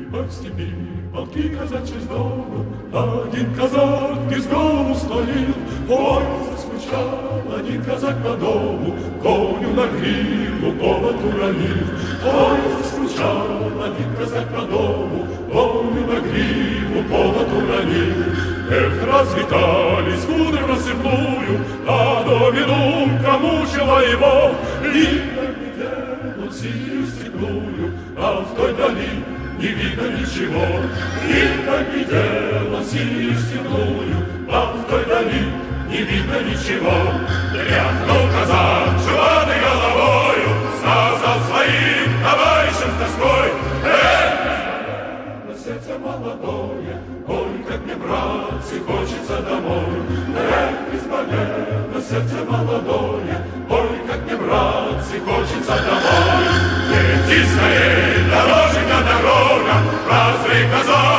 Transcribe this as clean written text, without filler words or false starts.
по степи, полки казачьи с дому. Один казак из дому стоит, ой, заскучал один казак по дому, коню на гриву повод уронил. Ой, заскучал один казак по дому, коню на гриву повод уронил. Эх, развитались кудры в рассыпную, а доминунка мучила его. Видно, где он синюю степную, а в той дали не видно ничего. Видно, видела синюю степную, а в той дали не видно ничего. Тряхнул казак желанной головою, сказал своим товарищам с тоской: на сердце молодое, ой, как мне, братцы, хочется домой. На сердце молодое, ой, как мне, братцы, хочется домой. Иди скорей, дороженька, дорога, разве казак